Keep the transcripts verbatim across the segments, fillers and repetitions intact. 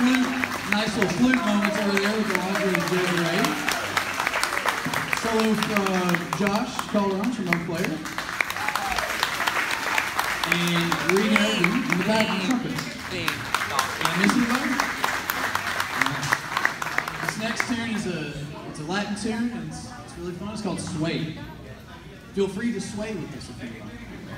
flute, nice little flute moments over there with the Andre and Jay Ray. Solo from uh, Josh Calderon from Oak Player. And Reno in the back of the trumpets. Did I miss anybody? This next tune is a, it's a Latin tune, and it's, it's really fun. It's called Sway. Feel free to sway with this if you want.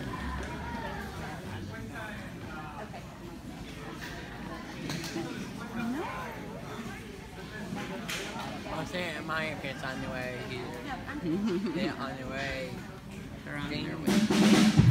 I'm saying my kids on the way here. They're on the way. They're on their way.